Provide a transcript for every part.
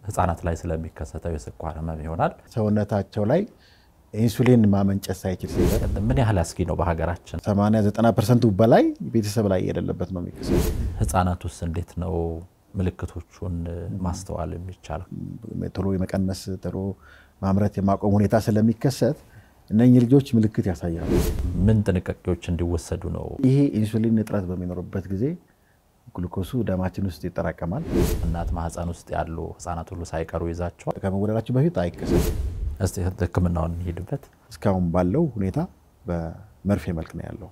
ህፃናት ላይ ስለሚከሰተው የስኳር ህመም ይሆናል ሰውነታቸው ላይ ኢንሱሊን ማመንጨት ሳይችል ሲቀር ምን ያህል አስጊ ነው በሀገራችን 80-90% በላይ ቤተሰብ ላይ የሌለበት ነው የሚከሰተው ህፃናቱስ እንዴት ነው ምልክቶቹን ማስተዋል የሚቻለው ቶሎ የመቀነስ ቶሎ ማምረት የማቆም ሁኔታ ስለሚከሰት እነኚህ ልጆች ምልክት ያሳያሉ ምን ጥንቃቄዎች እንዲወሰዱ ነው ይሄ ኢንሱሊን እጥረት በሚኖርበት ጊዜ ግሉኮሱ ደማችን ውስጥ ይጠራቀማል እናት ማህፀን ውስጥ ያሉ ህፃናት ሁሉ ሳይቀሩ ይዛቸዋል ከመወለዳቸው በፊት አይከሰትም እስቲ ህክምናውን እንሂድበት እስካሁን ባለው ሁኔታ በመርፌ መልክ ነው ያለው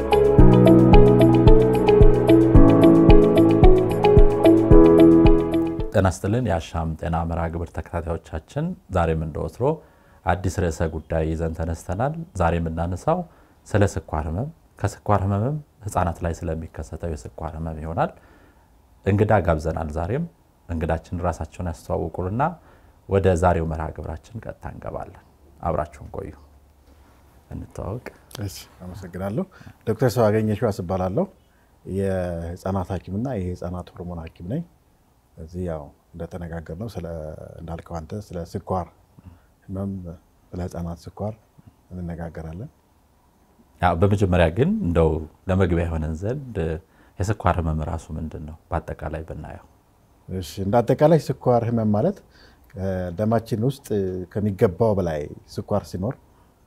ጤና ይስጥልን የአሻም ጤና መርሃ ግብር ተከታታዮቻችን ዛሬም እንደወትሮ አዲስ ርዕሰ ጉዳይ ይዘን ተነስተናል ዛሬ የምናነሳው ስለ ስኳር ህመም ከስኳር ህመም ህፃናት ላይ ስለሚከሰተው የስኳር ህመም ይሆናል እንግዳ ጋብዘናል ዛሬም እንግዳችን ራሳቸውን ያስተዋውቁልና ወደ ዛሬው መርሃ ግብራችን ቀጥታ እንገባለን አብራችሁን ቆዩ እንተዋወቅ እሺ አመሰግናለሁ ዶክተር ሰዋገኘሽ ያስባላለሁ የህፃናት ሐኪምና የህፃናት ሆርሞን ሐኪም ነኝ እዚህ ያው እንደተነጋገርነው ስለ እንዳልከው አንተ ስለ ስኳር ህመም ስለ ህፃናት ስኳር እንነጋገራለን ያው በመጀመሪያ ግን እንደው ለመግቢያ የሆነን ዘንድ የስኳር ህመም ራሱ ምንድነው በአጠቃላይ ብናየው እሺ እንዳጠቃላይ ስኳር ህመም ማለት ደማችን ውስጥ ከሚገባው በላይ ስኳር ሲኖር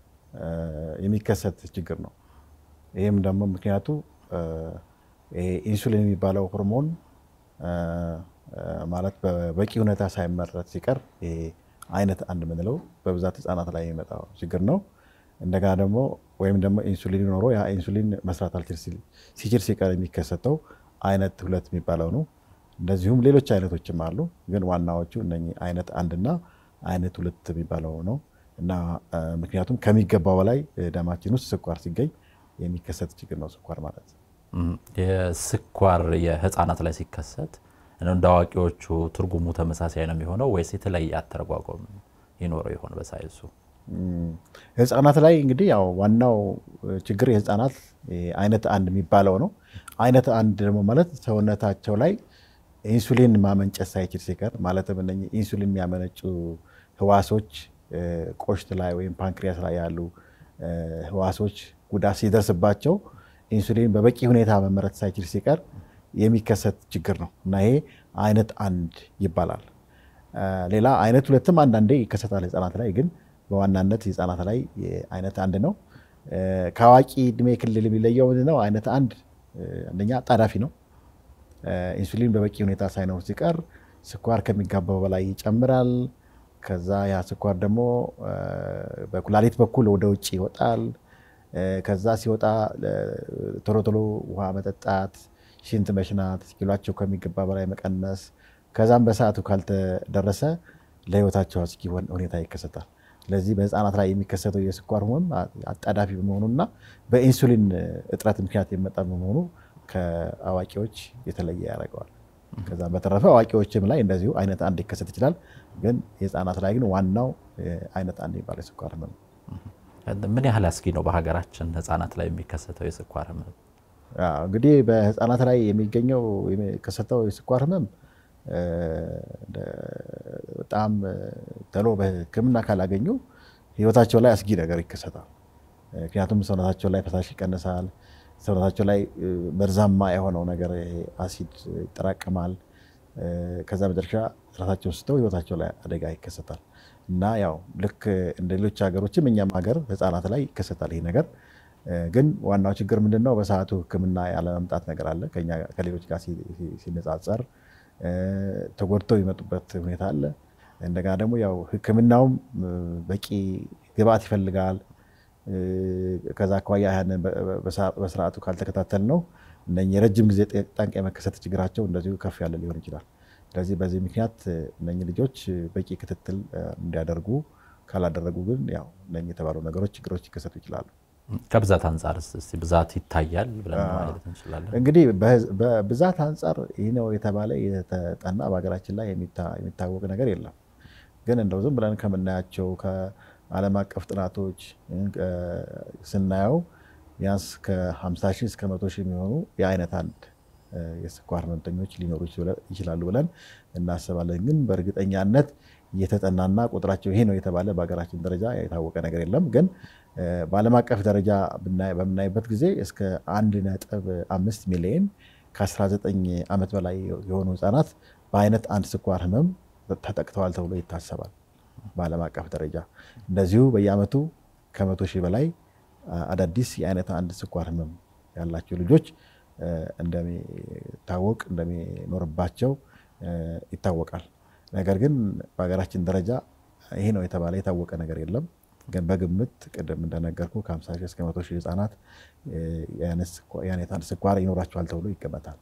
የሚከሰት ችግር ነው ይሄም ደግሞ ምክንያቱ ኢንሱሊን የሚባለው ሆርሞን ማለት በበቂ ሁኔታ ሳይመረት ሲቀር አይነት አንድ ምንለው በብዛት ህፃናት ላይ የሚመጣው ችግር ነው እንደገና ደግሞ ወይም ደግሞ ኢንሱሊን ኖሮ ያ ኢንሱሊን መስራት አልችል ሲችል ሲቀር የሚከሰተው አይነት 2 የሚባለው ነው እንደዚሁም ሌሎች አይነቶችም አሉ ግን ዋናዎቹ እነኚህ አይነት 1 እና አይነት 2 የሚባለው ነው እና ምክንያቱም ከሚገባው በላይ ደማችን ውስጥ ስኳር ሲገኝ የሚከሰት ችግር ነው ስኳር ማለት የስኳር የህፃናት ላይ ሲከሰት እንደዋቂዎቹ ትርጉሙ ተመሳሳይ ነው የሚሆነው ወይስ የተለየ አተረጓጎም ይኖረው ይሆን በሳይንሱ ህፃናት ላይ እንግዲህ ያው ዋናው ችግር የህፃናት አይነት 1 የሚባለው ነው አይነት 1 ደግሞ ማለት ሰውነታቸው ላይ ኢንሱሊን ማመንጨት ሳይችል ሲቀር ማለትም እነኚህ ኢንሱሊን የሚያመነጩ ህዋሶች ቆሽት ላይ ወይም ፓንክሪያስ ላይ ያሉ ህዋሶች ጉዳት ሲደርስባቸው ኢንሱሊን በበቂ ሁኔታ መመረት ሳይችል ሲቀር የሚከሰት ችግር ነው እና ይሄ አይነት 1 ይባላል ሌላ አይነት 2ም አንዳንዴ ይከሰታል ህፃናት ላይ ግን በዋናነት ህፃናት ላይ አይነት 1 ነው ከአዋቂ እድሜ ክልል የሚለየው ምንድነው አይነት 1 አንደኛ ጣዳፊ ነው ኢንሱሊን በበቂ ሁኔታ ሳይኖር ሲቀር ስኳር ከሚገባው በላይ ይጨምራል ከዛ ያ ስኳር ደግሞ በኩላሊት በኩል ወደ ውጪ ይወጣል ከዛ ሲወጣ ቶሎ ውሃ መጠጣት ሽንት መሽናት ኪሎአቸው ከሚገባ በላይ መቀነስ ከዛም በሰዓቱ ካልተደረሰ ለህይወታቸው አስጊ ሁኔታ ይከሰታል ስለዚህ በህፃናት ላይ የሚከሰተው የስኳር ህመም አጣዳፊ በመሆኑና በኢንሱሊን እጥረት ምክንያት የመጣ በመሆኑ ከአዋቂዎች የተለየ ያደርገዋል ከዛ በተረፈ አዋቂዎችም ላይ እንደዚሁ አይነት 1 ይከሰት ይችላል ግን የህፃናት ላይ ግን ዋናው አይነት 1 የሚባለው የስኳር ህመም ምን ያህል አስጊ ነው በሀገራችን ህፃናት ላይ የሚከሰተው የስኳር ህመም እንግዲህ በህፃናት ላይ የሚገኘው የሚከሰተው የስኳር ህመም በጣም ተሎ በህክምና ካላገኙ ህይወታቸው ላይ አስጊ ነገር ይከሰታል ምክንያቱም ሰውነታቸው ላይ ፈሳሽ ይቀንሳል ሰውነታቸው ላይ መርዛማ የሆነው ነገር አሲድ ይጠራቀማል ከዛ መጨረሻ ራሳቸውን ስተው ህይወታቸው ላይ አደጋ ይከሰታል እና ያው ልክ እንደ ሌሎች ሀገሮችም እኛም ሀገር ህፃናት ላይ ይከሰታል ይሄ ነገር ግን ዋናው ችግር ምንድነው በሰዓቱ ህክምና ያለ መምጣት ነገር አለ ከኛ ከሌሎች ጋር ሲነጻጸር ተጎድተው ይመጡበት ሁኔታ አለ እንደገና ደግሞ ያው ህክምናውም በቂ ግብአት ይፈልጋል ከዛ አኳያ ያንን በስርዓቱ ካልተከታተል ነው እነኚህ ረጅም ጊዜ ጠንቅ የመከሰት ችግራቸው እንደዚሁ ከፍ ያለ ሊሆን ይችላል ስለዚህ በዚህ ምክንያት እነኚህ ልጆች በቂ ክትትል እንዲያደርጉ ካላደረጉ ግን ያው እነኚህ የተባሉ ነገሮች ችግሮች ይከሰቱ ይችላሉ ከብዛት አንፃር እስቲ ብዛት ይታያል ብለን ማለት እንችላለን እንግዲህ በብዛት አንፃር ይሄ ነው የተባለ የተጠና በአገራችን ላይ የሚታወቅ ነገር የለም ግን እንደው ዝም ብለን ከምናያቸው ከዓለም አቀፍ ጥናቶች ስናየው ቢያንስ ከ50,000 እስከ 100,000 የሚሆኑ የአይነት 1 የስኳር ህመምተኞች ሊኖሩ ይችላሉ ብለን እናስባለን። ግን በእርግጠኛነት እየተጠናና ቁጥራቸው ይሄ ነው የተባለ በሀገራችን ደረጃ የታወቀ ነገር የለም። ግን በዓለም አቀፍ ደረጃ በምናይበት ጊዜ እስከ 1.5 ሚሊዮን ከ19 ዓመት በላይ የሆኑ ህፃናት በአይነት አንድ ስኳር ህመም ተጠቅተዋል ተብሎ ይታሰባል በዓለም አቀፍ ደረጃ። እንደዚሁ በየአመቱ ከ100,000 በላይ አዳዲስ የአይነት አንድ ስኳር ህመም ያላቸው ልጆች እንደሚኖርባቸው ይታወቃል። ነገር ግን በሀገራችን ደረጃ ይሄ ነው የተባለ የታወቀ ነገር የለም። ግን በግምት ቅድም እንደነገርኩ ከ50,000 እስከ 100,000 ህፃናት የአይነት አንድ ስኳር ይኖራቸዋል ተብሎ ይገመታል።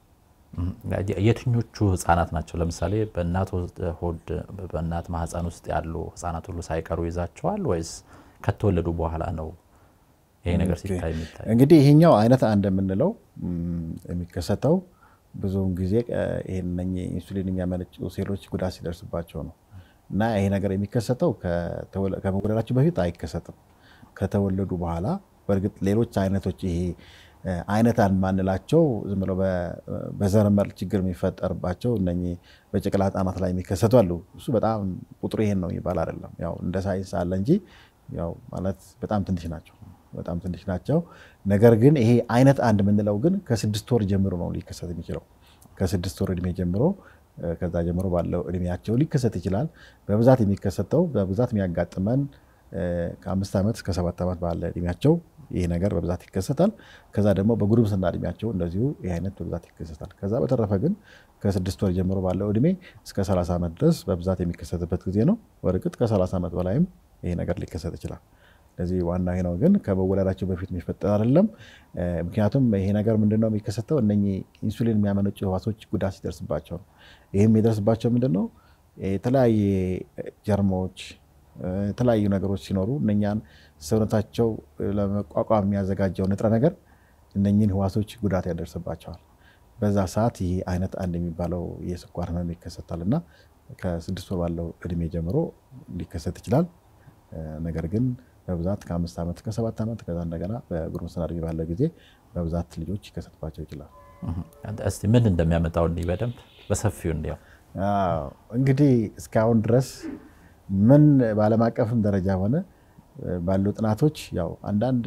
የትኞቹ ህፃናት ናቸው? ለምሳሌ በእናት ሆድ በእናት ማህፀን ውስጥ ያሉ ህፃናት ሁሉ ሳይቀሩ ይዛቸዋል ወይስ ከተወለዱ በኋላ ነው ይሄ ነገር ሲታይ የሚታይ? እንግዲህ ይሄኛው አይነት አንድ የምንለው የሚከሰተው ብዙውን ጊዜ ይሄን ኢንሱሊን የሚያመነጩ ሴሎች ጉዳት ሲደርስባቸው ነው። እና ይሄ ነገር የሚከሰተው ከመወለዳቸው በፊት አይከሰትም። ከተወለዱ በኋላ በእርግጥ ሌሎች አይነቶች ይሄ አይነት አንድ ማንላቸው ዝም ብለው በዘረመል ችግር የሚፈጠርባቸው እነኚህ በጨቅላ ህፃናት ላይ የሚከሰቱ አሉ። እሱ በጣም ቁጥሩ ይሄን ነው የሚባል አይደለም። ያው እንደ ሳይንስ አለ እንጂ ያው ማለት በጣም ትንሽ ናቸው። ነገር ግን ይሄ አይነት አንድ የምንለው ግን ከ6 ወር ጀምሮ ነው ሊከሰት የሚችለው። ከ6 ወር እድሜ ጀምሮ ከዛ ጀምሮ ባለው እድሜያቸው ሊከሰት ይችላል። በብዛት የሚከሰተው በብዛት የሚያጋጥመን ከ5 ዓመት እስከ 7 ዓመት ባለ እድሜያቸው ይሄ ነገር በብዛት ይከሰታል። ከዛ ደግሞ በጉርምስና እድሜያቸው እንደዚሁ ይሄ አይነት በብዛት ይከሰታል። ከዛ በተረፈ ግን ከ6 ወር ጀምሮ ባለው እድሜ እስከ 30 ዓመት ድረስ በብዛት የሚከሰትበት ጊዜ ነው። በእርግጥ ከ30 ዓመት በላይም ይሄ ነገር ሊከሰት ይችላል። ስለዚህ ዋናው ይሄ ነው። ግን ከመወለዳቸው በፊት የሚፈጠር አይደለም። ምክንያቱም ይሄ ነገር ምንድነው የሚከሰተው እነኚህ ኢንሱሊን የሚያመነጩ ህዋሶች ጉዳት ሲደርስባቸው ነው። ይሄም የሚደርስባቸው ምንድነው የተለያየ ጀርሞች የተለያዩ ነገሮች ሲኖሩ እነኛን ሰውነታቸው ለመቋቋም የሚያዘጋጀው ንጥረ ነገር እነኚህን ህዋሶች ጉዳት ያደርስባቸዋል። በዛ ሰዓት ይሄ አይነት አንድ የሚባለው የስኳር ህመም ይከሰታልና ከ6 ወር ባለው እድሜ ጀምሮ ሊከሰት ይችላል። ነገር ግን በብዛት ከ5 ዓመት እስከ 7 ዓመት ከዛ እንደገና በጉርምስና እድሜ ባለ ጊዜ በብዛት ልጆች ይከሰትባቸው ይችላል። እስቲ ምን እንደሚያመጣው በደንብ በሰፊው እንዲያው እንግዲህ እስካሁን ድረስ ምን በዓለም አቀፍም ደረጃ ሆነ ባሉ ጥናቶች ያው አንዳንድ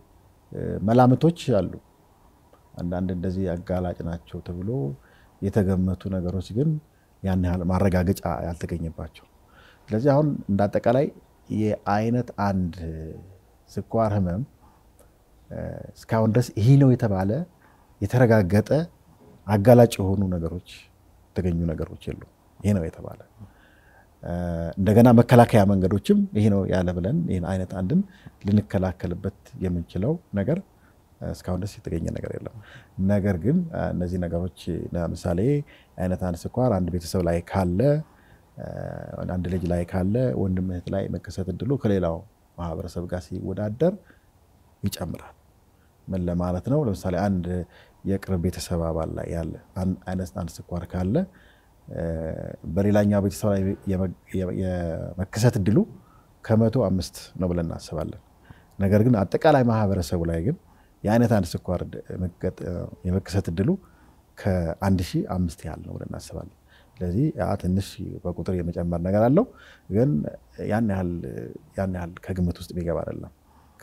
መላምቶች አሉ። አንዳንድ እንደዚህ አጋላጭ ናቸው ተብሎ የተገመቱ ነገሮች ግን ያን ያህል ማረጋገጫ ያልተገኘባቸው። ስለዚህ አሁን እንዳጠቃላይ የአይነት አንድ ስኳር ህመም እስካሁን ድረስ ይሄ ነው የተባለ የተረጋገጠ አጋላጭ የሆኑ ነገሮች የተገኙ ነገሮች የሉም። ይሄ ነው የተባለ እንደገና መከላከያ መንገዶችም ይሄ ነው ያለ ብለን ይሄን አይነት አንድን ልንከላከልበት የምንችለው ነገር እስካሁን ድረስ የተገኘ ነገር የለም። ነገር ግን እነዚህ ነገሮች ለምሳሌ አይነት አንድ ስኳር አንድ ቤተሰብ ላይ ካለ አንድ ልጅ ላይ ካለ ወንድም እህት ላይ መከሰት እድሉ ከሌላው ማህበረሰብ ጋር ሲወዳደር ይጨምራል። ምን ለማለት ነው? ለምሳሌ አንድ የቅርብ ቤተሰብ አባል ላይ ያለ አይነት አንድ ስኳር ካለ በሌላኛው ቤተሰብ ላይ የመከሰት እድሉ ከ105 ነው ብለን እናስባለን። ነገር ግን አጠቃላይ ማህበረሰቡ ላይ ግን የአይነት አንድ ስኳር የመከሰት እድሉ ከ1005 ያህል ነው ብለን እናስባለን። ስለዚህ ትንሽ በቁጥር የመጨመር ነገር አለው። ግን ያን ያህል ከግምት ውስጥ የሚገባ አይደለም።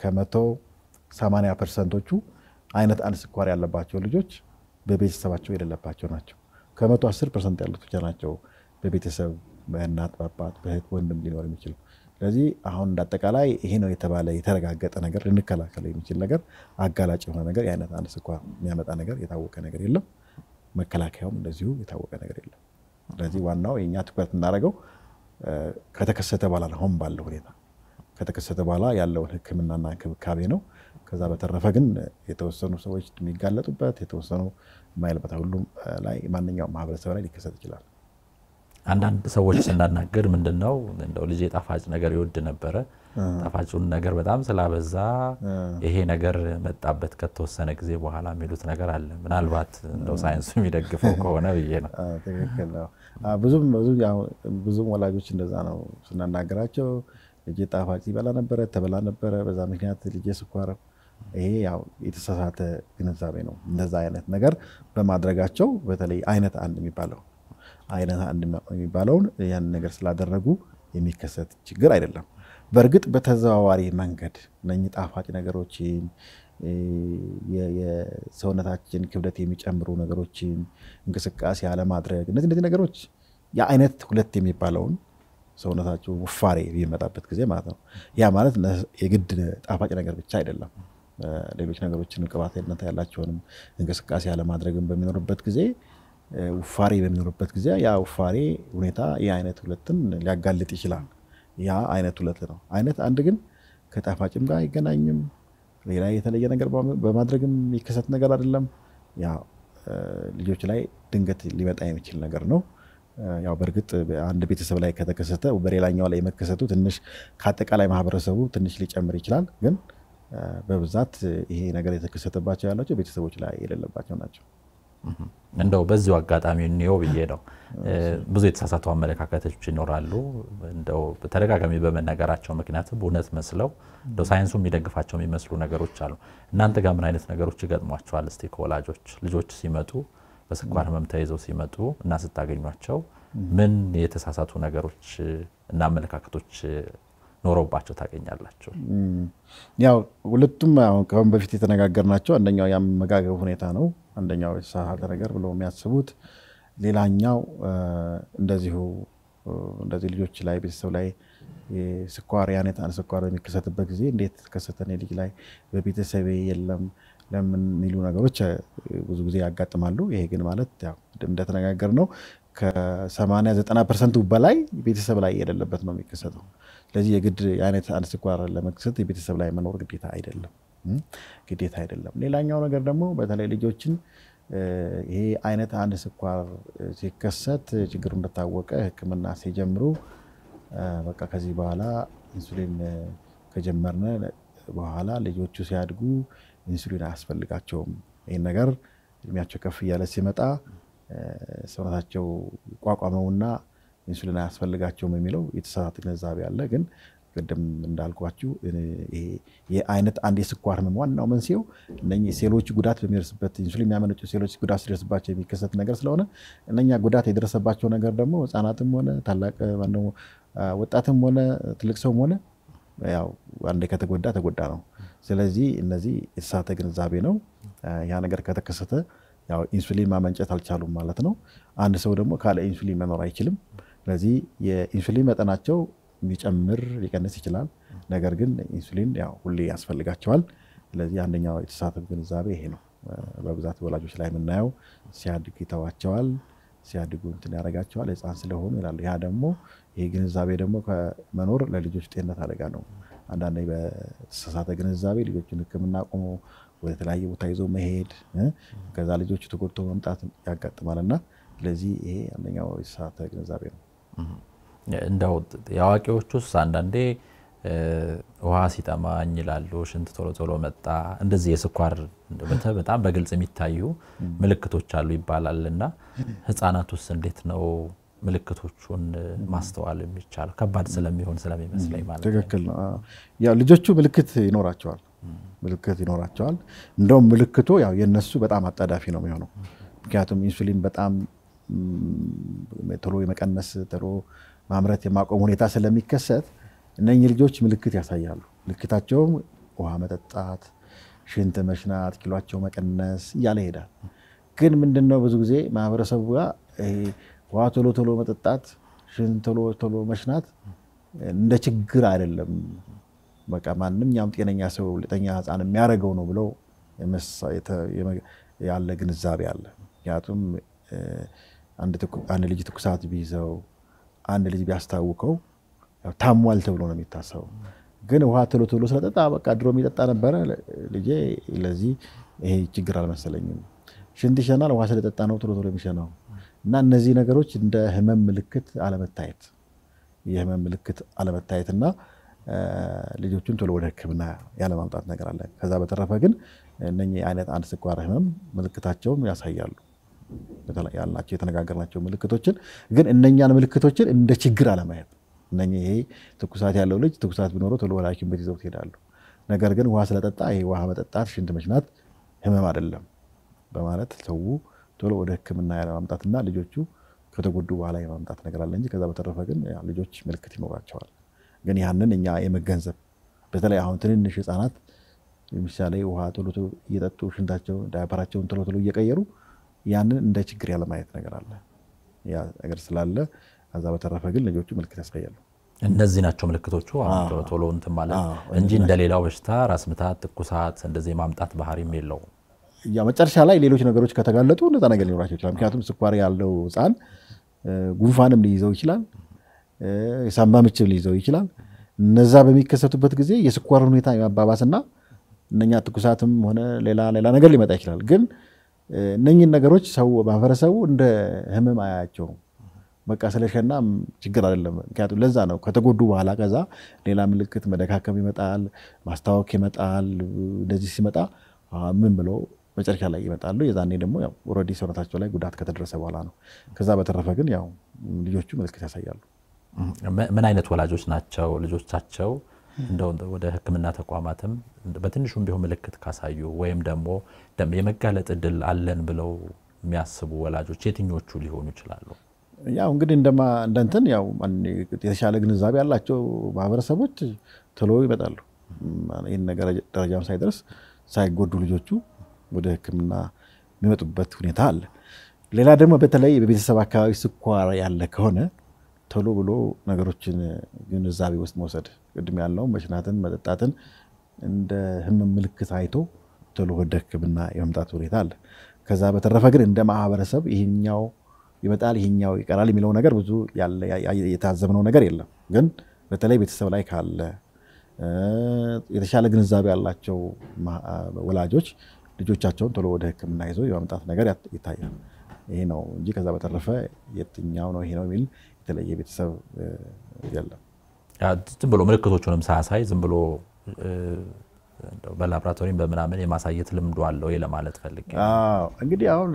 ከ180%ዎቹ አይነት አንድ ስኳር ያለባቸው ልጆች በቤተሰባቸው የሌለባቸው ናቸው። ከ110% ያሉት ብቻ ናቸው በቤተሰብ በእናት በአባት በእህት ወንድም ሊኖር የሚችል። ስለዚህ አሁን እንዳጠቃላይ ይሄ ነው የተባለ የተረጋገጠ ነገር ልንከላከል የሚችል ነገር አጋላጭ የሆነ ነገር የአይነት አንድ ስኳር የሚያመጣ ነገር የታወቀ ነገር የለም። መከላከያውም እንደዚሁ የታወቀ ነገር የለም። ስለዚህ ዋናው የኛ ትኩረት እናደርገው ከተከሰተ በኋላ አሁን ባለው ሁኔታ ከተከሰተ በኋላ ያለውን ህክምናና እንክብካቤ ነው። ከዛ በተረፈ ግን የተወሰኑ ሰዎች የሚጋለጡበት የተወሰኑ ማይልበት ሁሉም ላይ ማንኛውም ማህበረሰብ ላይ ሊከሰት ይችላል። አንዳንድ ሰዎች ስናናገር ምንድነው እንደው ልጅ ጣፋጭ ነገር ይወድ ነበር ጣፋጩን ነገር በጣም ስላበዛ ይሄ ነገር መጣበት ከተወሰነ ጊዜ በኋላ የሚሉት ነገር አለ። ምናልባት እንደው ሳይንሱ የሚደግፈው ከሆነ ብዬ ነው። ትክክል ነው። ብዙም ወላጆች እንደዛ ነው ስናናገራቸው ልጅ ጣፋጭ ይበላ ነበር ተበላ ነበር በዛ ምክንያት ልጅ ስኳር ይሄ ያው የተሳሳተ ግንዛቤ ነው። እንደዛ አይነት ነገር በማድረጋቸው በተለይ አይነት አንድ የሚባለውን ያን ነገር ስላደረጉ የሚከሰት ችግር አይደለም። በእርግጥ በተዘዋዋሪ መንገድ እነኚህ ጣፋጭ ነገሮችን የሰውነታችን ክብደት የሚጨምሩ ነገሮችን እንቅስቃሴ አለማድረግ እነዚህ ነገሮች የአይነት 2 የሚባለውን ሰውነታቸው ውፋሬ የሚመጣበት ጊዜ ማለት ነው። ያ ማለት የግድ ጣፋጭ ነገር ብቻ አይደለም። ሌሎች ነገሮችን ቅባታነት ያላቸውንም እንቅስቃሴ አለማድረግም በሚኖርበት ጊዜ ውፋሬ በሚኖርበት ጊዜ ያ ውፋሬ ሁኔታ የአይነት 2ን ሊያጋልጥ ይችላል። ያ አይነት 2 ነው። አይነት 1 ግን ከጣፋጭም ጋር አይገናኝም። ሌላ የተለየ ነገር በማድረግም የሚከሰት ነገር አይደለም። ያው ልጆች ላይ ድንገት ሊመጣ የሚችል ነገር ነው። ያው በእርግጥ አንድ ቤተሰብ ላይ ከተከሰተ በሌላኛው ላይ የመከሰቱ ትንሽ ከአጠቃላይ ማህበረሰቡ ትንሽ ሊጨምር ይችላል። ግን በብዛት ይሄ ነገር የተከሰተባቸው ያላቸው ቤተሰቦች ላይ የሌለባቸው ናቸው። እንደው በዚሁ አጋጣሚ ነው ብዬ ነው ብዙ የተሳሳቱ አመለካከቶች ይኖራሉ። እንደው በተደጋጋሚ በመነገራቸው ምክንያት እውነት መስለው እንደው ሳይንሱ የሚደግፋቸው የሚመስሉ ነገሮች አሉ። እናንተ ጋር ምን አይነት ነገሮች ይገጥሟቸዋል? እስቲ ከወላጆች ልጆች ሲመጡ በስኳር ህመም ተይዘው ሲመጡ እና ስታገኟቸው ምን የተሳሳቱ ነገሮች እና አመለካከቶች ኖሮባቸው ታገኛላችሁ? ያው ሁለቱም ከአሁን በፊት የተነጋገርናቸው አንደኛው የአመጋገብ ሁኔታ ነው። አንደኛው የተሳሳተ ነገር ብለው የሚያስቡት፣ ሌላኛው እንደዚህ ልጆች ላይ ቤተሰብ ላይ ስኳር ያኔት አንድ ስኳር በሚከሰትበት ጊዜ እንዴት ተከሰተን ልጅ ላይ በቤተሰቤ የለም ለምን የሚሉ ነገሮች ብዙ ጊዜ ያጋጥማሉ። ይሄ ግን ማለት ያው እንደተነጋገርነው ከ80-90% በላይ ቤተሰብ ላይ የሌለበት ነው የሚከሰተው። ስለዚህ የግድ የአይነት አንድ ስኳር ለመከሰት የቤተሰብ ላይ መኖር ግዴታ አይደለም። ሌላኛው ነገር ደግሞ በተለይ ልጆችን ይሄ አይነት አንድ ስኳር ሲከሰት ችግሩ እንደታወቀ ሕክምና ሲጀምሩ በቃ ከዚህ በኋላ ኢንሱሊን ከጀመርነ በኋላ ልጆቹ ሲያድጉ ኢንሱሊን አያስፈልጋቸውም። ይሄን ነገር እድሜያቸው ከፍ እያለ ሲመጣ ሰውነታቸው ቋቋመውና ኢንሱሊን አያስፈልጋቸውም የሚለው የተሳሳተ ግንዛቤ አለ። ግን ቅድም እንዳልኳችሁ ይሄ የአይነት አንድ የስኳር ህመም ዋናው መንስኤው እነኚህ ሴሎች ጉዳት በሚደርስበት ኢንሱሊን የሚያመነጩ ሴሎች ጉዳት ሲደርስባቸው የሚከሰት ነገር ስለሆነ እነኛ ጉዳት የደረሰባቸው ነገር ደግሞ ህፃናትም ሆነ ታላቅ ወጣትም ሆነ ትልቅ ሰውም ሆነ ያው አንዴ ተጎዳ ነው። ስለዚህ እነዚህ የተሳሳተ ግንዛቤ ነው። ያ ነገር ከተከሰተ ያው ኢንሱሊን ማመንጨት አልቻሉም ማለት ነው። አንድ ሰው ደግሞ ካለ ኢንሱሊን መኖር አይችልም። ስለዚህ የኢንሱሊን መጠናቸው ሊጨምር ሊቀንስ ይችላል። ነገር ግን ኢንሱሊን ያው ሁሌ ያስፈልጋቸዋል። ስለዚህ አንደኛው የተሳሳተ ግንዛቤ ይሄ ነው። በብዛት ወላጆች ላይ የምናየው ሲያድግ ይተዋቸዋል፣ ሲያድጉ እንትን ያደርጋቸዋል ህፃን ስለሆኑ ይላሉ። ያ ደግሞ ይሄ ግንዛቤ ደግሞ ከመኖር ለልጆች ጤንነት አደጋ ነው። አንዳንዴ በተሳሳተ ግንዛቤ ልጆችን ሕክምና ቆሞ ወደ ተለያየ ቦታ ይዘው መሄድ ከዛ ልጆቹ ተጎድተው መምጣት ያጋጥማልና ስለዚህ ይሄ አንደኛው የተሳሳተ ግንዛቤ ነው። እንደው የአዋቂዎቹስ አንዳንዴ ውሃ ሲጠማኝ ይላሉ፣ ሽንት ቶሎ መጣ፣ እንደዚህ የስኳር በጣም በግልጽ የሚታዩ ምልክቶች አሉ ይባላልና ህፃናቱስ እንዴት ነው ምልክቶቹን ማስተዋል የሚቻለው? ከባድ ስለሚሆን ስለሚመስለኝ ማለት ነው። ትክክል ነው። ያው ልጆቹ ምልክት ይኖራቸዋል። እንደውም ምልክቱ ያው የነሱ በጣም አጣዳፊ ነው የሚሆነው። ምክንያቱም ኢንሱሊን በጣም ቶሎ የመቀነስ ቶሎ ማምረት የማቆም ሁኔታ ስለሚከሰት እነኚህ ልጆች ምልክት ያሳያሉ። ምልክታቸውም ውሃ መጠጣት፣ ሽንት መሽናት፣ ኪሏቸው መቀነስ እያለ ይሄዳል። ግን ምንድነው ብዙ ጊዜ ማህበረሰቡ ጋር ውሃ ቶሎ መጠጣት፣ ሽንት ቶሎ መሽናት እንደ ችግር አይደለም፣ በቃ ማንኛውም ጤነኛ ሰው ጤነኛ ህፃን የሚያደርገው ነው ብለው ያለ ግንዛቤ አለ። ምክንያቱም አንድ ልጅ ትኩሳት ቢይዘው አንድ ልጅ ቢያስታውከው ታሟል ተብሎ ነው የሚታሰበው። ግን ውሃ ቶሎ ስለጠጣ በቃ ድሮ የሚጠጣ ነበረ ልጄ፣ ለዚህ ይሄ ችግር አልመሰለኝም። ሽንት ይሸናል፣ ውሃ ስለጠጣ ነው ቶሎ የሚሸናው። እና እነዚህ ነገሮች እንደ ህመም ምልክት አለመታየትና ልጆቹን ቶሎ ወደ ሕክምና ያለማምጣት ነገር አለ። ከዛ በተረፈ ግን እነኚህ አይነት አንድ ስኳር ህመም ምልክታቸውን ያሳያሉ ያልናቸው የተነጋገርናቸው ምልክቶችን። ግን እነኛን ምልክቶችን እንደ ችግር አለማየት። ይሄ ትኩሳት ያለው ልጅ ትኩሳት ቢኖረው ቶሎ ወደ ሐኪም ቤት ይዘው ይሄዳሉ። ነገር ግን ውሃ ስለጠጣ ይሄ ውሃ መጠጣት ሽንት መሽናት ህመም አይደለም በማለት ሰው ቶሎ ወደ ህክምና ያለማምጣትና ልጆቹ ከተጎዱ በኋላ የማምጣት ነገር አለ እንጂ ከዛ በተረፈ ግን ልጆች ምልክት ይኖራቸዋል። ግን ያንን እኛ የመገንዘብ በተለይ አሁን ትንንሽ ህፃናት ለምሳሌ ውሃ ቶሎ ቶሎ እየጠጡ ሽንታቸውን ዳይፐራቸውን ቶሎ ቶሎ እየቀየሩ ያንን እንደ ችግር ያለማየት ነገር አለ። ያ ነገር ስላለ ከዛ በተረፈ ግን ልጆቹ ምልክት ያሳያሉ። እነዚህ ናቸው ምልክቶቹ አሁን ቶሎ እንትን ማለት እንጂ እንደሌላው በሽታ ራስ ምታት፣ ትኩሳት እንደዚህ ማምጣት ባህሪም የለውም። ያ መጨረሻ ላይ ሌሎች ነገሮች ከተጋለጡ እንደዛ ነገር ሊኖራቸው ይችላል። ምክንያቱም ስኳር ያለው ህፃን ጉንፋንም ሊይዘው ይችላል፣ የሳምባ ምችም ሊይዘው ይችላል። እነዛ በሚከሰቱበት ጊዜ የስኳር ሁኔታ የማባባስና እነኛ ትኩሳትም ሆነ ሌላ ነገር ሊመጣ ይችላል። ግን እነኚህን ነገሮች ሰው ማህበረሰቡ እንደ ህመም አያቸው። በቃ ስለሸና ችግር አይደለም። ምክንያቱም ለዛ ነው ከተጎዱ በኋላ ከዛ ሌላ ምልክት መደካከም ይመጣል፣ ማስታወክ ይመጣል። እንደዚህ ሲመጣ ምን ብሎ መጨረሻ ላይ ይመጣሉ። የዛኔ ደግሞ ያው ኦልሬዲ ሰውነታቸው ላይ ጉዳት ከተደረሰ በኋላ ነው። ከዛ በተረፈ ግን ያው ልጆቹ ምልክት ያሳያሉ። ምን አይነት ወላጆች ናቸው ልጆቻቸው እንደው ወደ ህክምና ተቋማትም በትንሹም ቢሆን ምልክት ካሳዩ ወይም ደግሞ የመጋለጥ እድል አለን ብለው የሚያስቡ ወላጆች የትኞቹ ሊሆኑ ይችላሉ? ያው እንግዲህ እንደንትን ያው የተሻለ ግንዛቤ ያላቸው ማህበረሰቦች ቶሎ ይመጣሉ። ይሄን ነገር ደረጃም ሳይደርስ ሳይጎዱ ልጆቹ ወደ ህክምና የሚመጡበት ሁኔታ አለ። ሌላ ደግሞ በተለይ በቤተሰብ አካባቢ ስኳር ያለ ከሆነ ቶሎ ብሎ ነገሮችን ግንዛቤ ውስጥ መውሰድ ቅድም ያለው መሽናትን መጠጣትን እንደ ህመም ምልክት አይቶ ቶሎ ወደ ህክምና የመምጣት ሁኔታ አለ። ከዛ በተረፈ ግን እንደ ማህበረሰብ ይሄኛው ይመጣል ይሄኛው ይቀራል የሚለው ነገር ብዙ የታዘብነው ነገር የለም። ግን በተለይ ቤተሰብ ላይ ካለ የተሻለ ግንዛቤ ያላቸው ወላጆች ልጆቻቸውን ቶሎ ወደ ህክምና ይዘው የማምጣት ነገር ይታያል። ይሄ ነው እንጂ ከዛ በተረፈ የትኛው ነው ይሄ ነው የሚል የተለየ ቤተሰብ የለም። ዝም ብሎ ምልክቶቹንም ሳያሳይ ዝም ብሎ በላብራቶሪም በምናምን የማሳየት ልምዱ አለው ለማለት ፈልጌ። እንግዲህ አሁን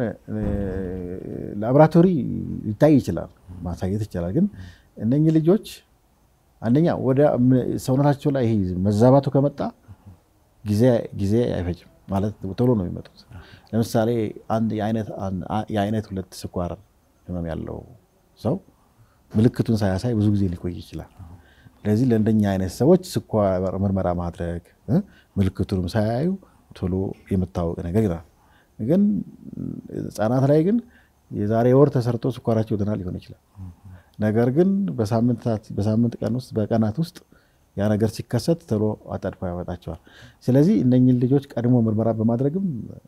ላብራቶሪ ሊታይ ይችላል፣ ማሳየት ይችላል። ግን እነኚህ ልጆች አንደኛ ወደ ሰውነታቸው ላይ ይሄ መዛባቱ ከመጣ ጊዜ አይፈጅም ማለት ቶሎ ነው የሚመጡት። ለምሳሌ አንድ የአይነት 2 ስኳር ህመም ያለው ሰው ምልክቱን ሳያሳይ ብዙ ጊዜ ሊቆይ ይችላል። ስለዚህ ለእንደኛ አይነት ሰዎች ስኳር ምርመራ ማድረግ ምልክቱንም ሳያዩ ቶሎ የመታወቅ ነገር ይላል። ግን ህፃናት ላይ ግን የዛሬ ወር ተሰርቶ ስኳራቸው ደህና ሊሆን ይችላል። ነገር ግን በሳምንት ቀን ውስጥ በቀናት ውስጥ ያ ነገር ሲከሰት ቶሎ አጣድፎ ያመጣቸዋል። ስለዚህ እነኚህን ልጆች ቀድሞ ምርመራ በማድረግም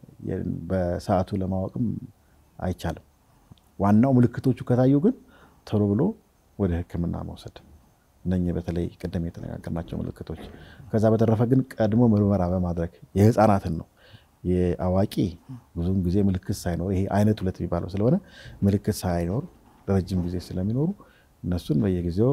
በሰዓቱ ለማወቅም አይቻልም። ዋናው ምልክቶቹ ከታዩ ግን ቶሎ ብሎ ወደ ህክምና መውሰድ እነኚህ በተለይ ቀደም የተነጋገርናቸው ምልክቶች። ከዛ በተረፈ ግን ቀድሞ ምርመራ በማድረግ የህፃናትን ነው የአዋቂ ብዙም ጊዜ ምልክት ሳይኖር ይሄ አይነት 2 የሚባለው ስለሆነ ምልክት ሳይኖር ለረጅም ጊዜ ስለሚኖሩ እነሱን በየጊዜው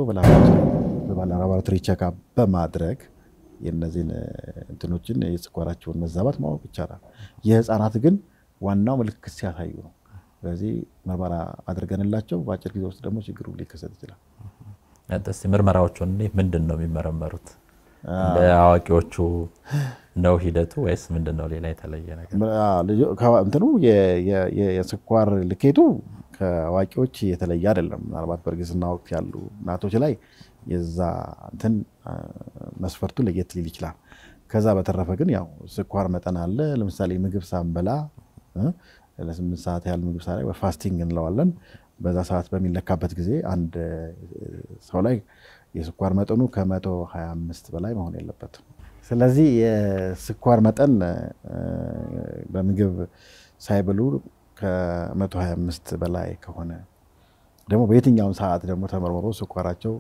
በላቦራቶሪ ቼክ አፕ በማድረግ የነዚህን እንትኖችን የስኳራቸውን መዛባት ማወቅ ይቻላል። የህፃናት ግን ዋናው ምልክት ሲያሳዩ ነው። ስለዚህ ምርመራ አድርገንላቸው በአጭር ጊዜ ውስጥ ደግሞ ችግሩ ሊከሰት ይችላል። እስቲ ምርመራዎቹን ምንድን ነው የሚመረመሩት? እንደ አዋቂዎቹ ነው ሂደቱ ወይስ ምንድነው ሌላ የተለየ ነገር? እንትኑ የስኳር ልኬቱ ከአዋቂዎች የተለየ አይደለም። ምናልባት በእርግዝና ወቅት ያሉ እናቶች ላይ የዛ እንትን መስፈርቱ ለየት ሊል ይችላል። ከዛ በተረፈ ግን ያው ስኳር መጠን አለ። ለምሳሌ ምግብ ሳንበላ ለ8 ሰዓት ያህል ምግብ ሳንበላ በፋስቲንግ እንለዋለን። በዛ ሰዓት በሚለካበት ጊዜ አንድ ሰው ላይ የስኳር መጠኑ ከ125 በላይ መሆን የለበትም። ስለዚህ የስኳር መጠን በምግብ ሳይበሉ ከ125 በላይ ከሆነ ደግሞ በየትኛውም ሰዓት ደግሞ ተመርምሮ ስኳራቸው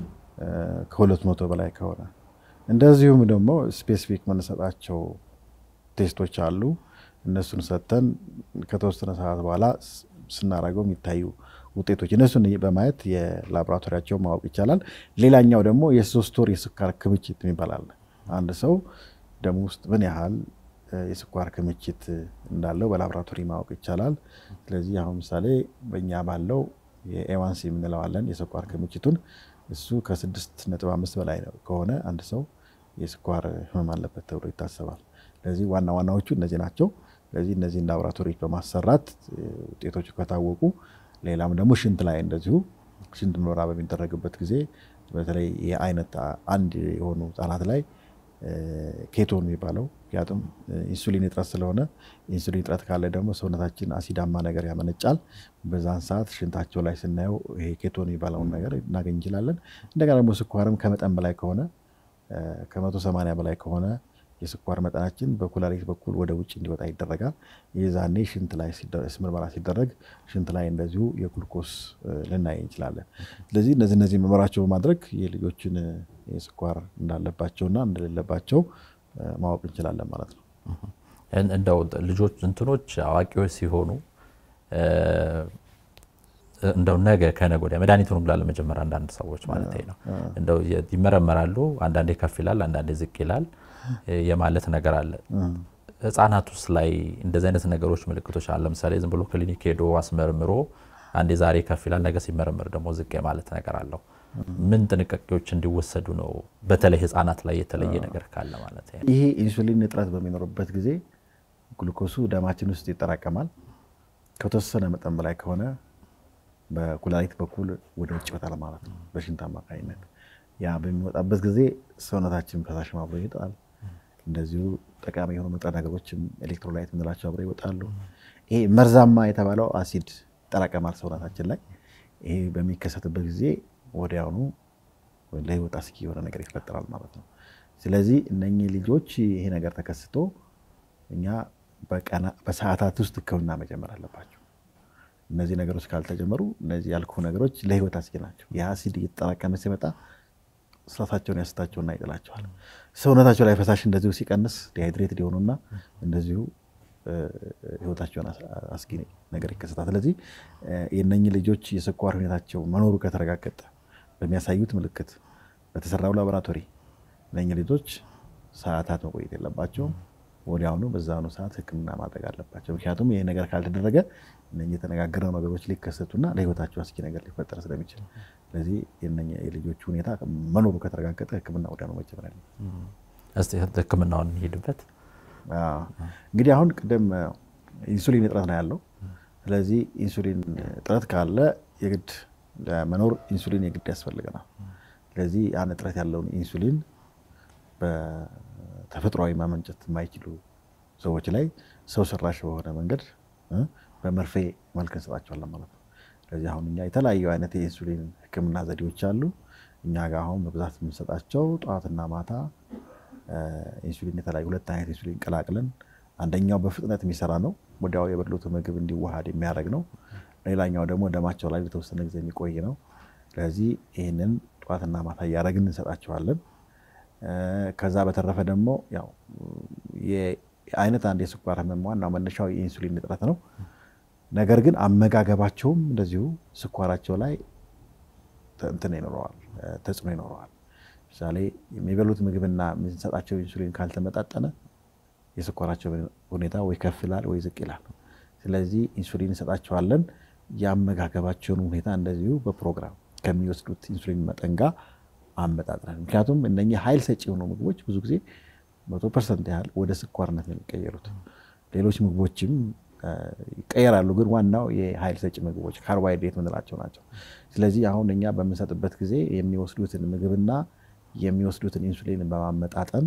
ከ200 በላይ ከሆነ እንደዚሁም ደግሞ ስፔሲፊክ መነሰጣቸው ቴስቶች አሉ። እነሱን ሰተን ከተወሰነ ሰዓት በኋላ ስናረጋው የሚታዩ ውጤቶች እነሱን በማየት የላቦራቶሪያቸው ማወቅ ይቻላል። ሌላኛው ደግሞ የ3 ወር የስኳር ክምችት የሚባል አንድ ሰው ደም ውስጥ ምን ያህል የስኳር ክምችት እንዳለው በላቦራቶሪ ማወቅ ይቻላል። ስለዚህ አሁን ምሳሌ በእኛ ባለው የኤዋንሲ የምንለው አለን የስኳር ክምችቱን እሱ ከ6.5 በላይ ነው ከሆነ አንድ ሰው የስኳር ህመም አለበት ተብሎ ይታሰባል። ስለዚህ ዋና ዋናዎቹ እነዚህ ናቸው። ስለዚህ እነዚህን ላቦራቶሪዎች በማሰራት ውጤቶቹ ከታወቁ ሌላም ደግሞ ሽንት ላይ እንደዚሁ ሽንት ምርመራ በሚደረግበት ጊዜ በተለይ የአይነት አንድ የሆኑ ህጻናት ላይ ኬቶን የሚባለው ምክንያቱም ኢንሱሊን እጥረት ስለሆነ ኢንሱሊን እጥረት ካለ ደግሞ ሰውነታችን አሲዳማ ነገር ያመነጫል። በዛን ሰዓት ሽንታቸው ላይ ስናየው ይሄ ኬቶን የሚባለውን ነገር እናገኝ እንችላለን። እንደገና ደግሞ ስኳርም ከመጠን በላይ ከሆነ ከ180 በላይ ከሆነ የስኳር መጠናችን በኩላሊት በኩል ወደ ውጭ እንዲወጣ ይደረጋል። የዛኔ ሽንት ላይ ምርመራ ሲደረግ ሽንት ላይ እንደዚሁ የግሉኮስ ልናይ እንችላለን። ስለዚህ እነዚህ ምርመራቸው በማድረግ የልጆችን የስኳር እንዳለባቸውና እንደሌለባቸው ማወቅ እንችላለን ማለት ነው። እንደው ልጆች እንትኖች አዋቂዎች ሲሆኑ እንደው ነገ ከነገ ወዲያ መድኃኒቱን ሁሉ ለመጀመር አንዳንድ ሰዎች ማለት ነው እንደው ይመረመራሉ። አንዳንዴ ከፍ ይላል፣ አንዳንዴ ዝቅ ይላል የማለት ነገር አለ። ህፃናቱስ ላይ እንደዚህ አይነት ነገሮች ምልክቶች አለ? ለምሳሌ ዝም ብሎ ክሊኒክ ሄዶ አስመርምሮ አንዴ ዛሬ ከፍ ይላል ነገ ሲመረመር ደግሞ ዝቅ የማለት ነገር አለው? ምን ጥንቃቄዎች እንዲወሰዱ ነው በተለይ ህፃናት ላይ የተለየ ነገር ካለ ማለት ነው? ይሄ ኢንሱሊን እጥረት በሚኖርበት ጊዜ ግሉኮሱ ደማችን ውስጥ ይጠራቀማል። ከተወሰነ መጠን በላይ ከሆነ በኩላሊት በኩል ወደ ውጭ ይወጣል ማለት ነው በሽንት አማካኝነት። ያ በሚወጣበት ጊዜ ሰውነታችን ፈሳሽ ማብሮ ይወጣል። እንደዚሁ ጠቃሚ የሆኑ ንጥረ ነገሮችም ኤሌክትሮላይት ምንላቸው አብረው ይወጣሉ። ይሄ መርዛማ የተባለው አሲድ ይጠራቀማል ሰውነታችን ላይ። ይሄ በሚከሰትበት ጊዜ ወዲያውኑ ለህይወት አስጊ የሆነ ነገር ይፈጠራል ማለት ነው። ስለዚህ እነኚህ ልጆች ይሄ ነገር ተከስቶ እኛ በሰዓታት ውስጥ ህክምና መጀመር አለባቸው። እነዚህ ነገሮች ካልተጀመሩ እነዚህ ያልኩ ነገሮች ለህይወት አስጊ ናቸው። የአሲድ እየተጠራቀመ ሲመጣ ስራታቸውን ያስታቸውና ይጥላቸዋል። ሰውነታቸው ላይ ፈሳሽ እንደዚሁ ሲቀንስ ዲሃይድሬትድ ይሆኑና እንደዚሁ ህይወታቸውን አስጊ ነገር ይከሰታል። ስለዚህ የነኚህ ልጆች የስኳር ሁኔታቸው መኖሩ ከተረጋገጠ በሚያሳዩት ምልክት በተሰራው ላቦራቶሪ እነኚህ ልጆች ሰዓታት መቆየት የለባቸውም። ወዲያውኑ በዛኑ ሰዓት ህክምና ማድረግ አለባቸው። ምክንያቱም ይሄ ነገር ካልተደረገ እነኚህ የተነጋገረው ነገሮች ሊከሰቱና ለህይወታቸው አስጊ ነገር ሊፈጠር ስለሚችል ስለዚህ የነኚህ የልጆች ሁኔታ መኖሩ ከተረጋገጠ ህክምና ወዲያውኑ መጀመር አለበት። እስቲ ህክምናውን እንሂድበት። እንግዲህ አሁን ቅድም ኢንሱሊን እጥረት ነው ያለው። ስለዚህ ኢንሱሊን እጥረት ካለ የግድ ለመኖር ኢንሱሊን የግድ ያስፈልገናል። ስለዚህ ያን እጥረት ያለውን ኢንሱሊን በተፈጥሯዊ ማመንጨት የማይችሉ ሰዎች ላይ ሰው ሰራሽ በሆነ መንገድ በመርፌ መልክ እንሰጣቸዋለን ማለት ነው። ስለዚህ አሁን እኛ የተለያዩ አይነት የኢንሱሊን ህክምና ዘዴዎች አሉ። እኛ ጋር አሁን በብዛት የምንሰጣቸው ጠዋትና ማታ ኢንሱሊን የተለያዩ ሁለት አይነት ኢንሱሊን ቀላቅለን አንደኛው በፍጥነት የሚሰራ ነው፣ ወዲያው የበሉት ምግብ እንዲዋሃድ የሚያደርግ ነው። ሌላኛው ደግሞ ደማቸው ላይ ለተወሰነ ጊዜ የሚቆይ ነው። ስለዚህ ይሄንን ጠዋትና ማታ እያደረግን እንሰጣቸዋለን። ከዛ በተረፈ ደግሞ ያው የአይነት አንድ የስኳር ህመም ዋናው መነሻው የኢንሱሊን እጥረት ነው። ነገር ግን አመጋገባቸውም እንደዚሁ ስኳራቸው ላይ እንትን ይኖረዋል፣ ተጽዕኖ ይኖረዋል። ምሳሌ የሚበሉት ምግብና የምንሰጣቸው ኢንሱሊን ካልተመጣጠነ የስኳራቸው ሁኔታ ወይ ከፍ ይላል ወይ ዝቅ ይላል። ስለዚህ ኢንሱሊን እንሰጣቸዋለን። የአመጋገባቸውን ሁኔታ እንደዚሁ በፕሮግራም ከሚወስዱት ኢንሱሊን መጠን ጋር አመጣጥረን፣ ምክንያቱም እነኚህ ኃይል ሰጪ የሆኑ ምግቦች ብዙ ጊዜ 100% ያህል ወደ ስኳርነት ነው የሚቀየሩት። ሌሎች ምግቦችም ይቀየራሉ፣ ግን ዋናው የኃይል ሰጪ ምግቦች ካርቦሃይድሬት ምንላቸው ናቸው። ስለዚህ አሁን እኛ በምንሰጥበት ጊዜ የሚወስዱትን ምግብና የሚወስዱትን ኢንሱሊን በማመጣጠን